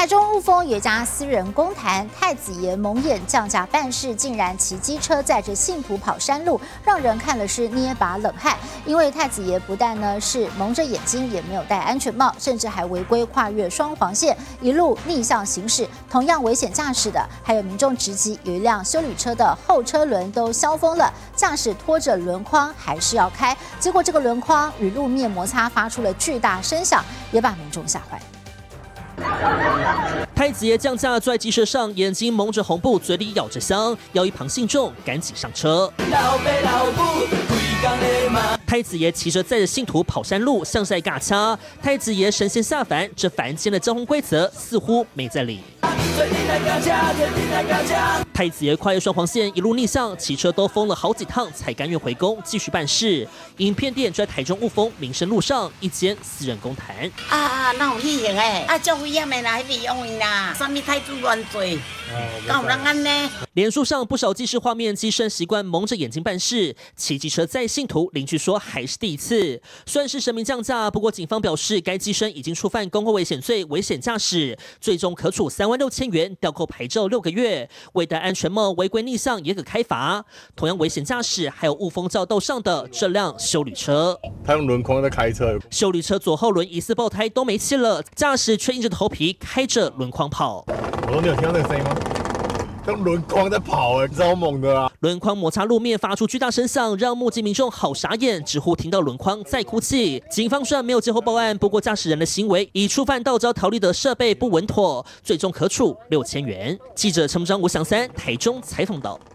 台中雾峰有一家私人公坛，太子爷蒙眼降价办事，竟然骑机车载着信徒跑山路，让人看了是捏把冷汗。因为太子爷不但呢是蒙着眼睛，也没有戴安全帽，甚至还违规跨越双黄线，一路逆向行驶。同样危险驾驶的，还有民众直击有一辆休旅车的后车轮都消风了，驾驶拖着轮框还是要开，结果这个轮框与路面摩擦，发出了巨大声响，也把民众吓坏。 太子爷降价坐在机车上，眼睛蒙着红布，嘴里咬着香，要一旁信众赶紧上车。太子爷骑着载着信徒跑山路，像是在尬掐。太子爷神仙下凡，这凡间的交通规则似乎没在理。 太子爷跨越双黄线，一路逆向，骑车都封了好几趟，才甘愿回宫继续办事。影片店就在台中雾峰民生路上一间私人公坛。 那有异形诶，足危险的啦，迄利用伊啦，啥物太子乱做，敢有人安呢？ 脸书上不少记事画面，机身习惯蒙着眼睛办事，骑机车载信徒，邻居说还是第一次。算是神明降价，不过警方表示，该机身已经触犯公共危险罪，危险驾驶，最终可处36000元，吊扣牌照6个月。未戴安全帽、违规逆向也可开罚。同样危险驾驶，还有雾峰匝道上的这辆休旅车， 他用轮框在开车， 休旅车左后轮疑似爆胎都没气了，驾驶却硬着头皮开着轮框跑。 我说你有听到那个声音吗？用轮框在跑，超猛的啊！ 轮框摩擦路面发出巨大声响，让目击民众好傻眼，直呼听到轮框在哭泣。警方虽然没有接获报案，不过驾驶人的行为已触犯道交条例的设备不稳妥，最终可处6000元。记者陈章吴翔3台中采访到。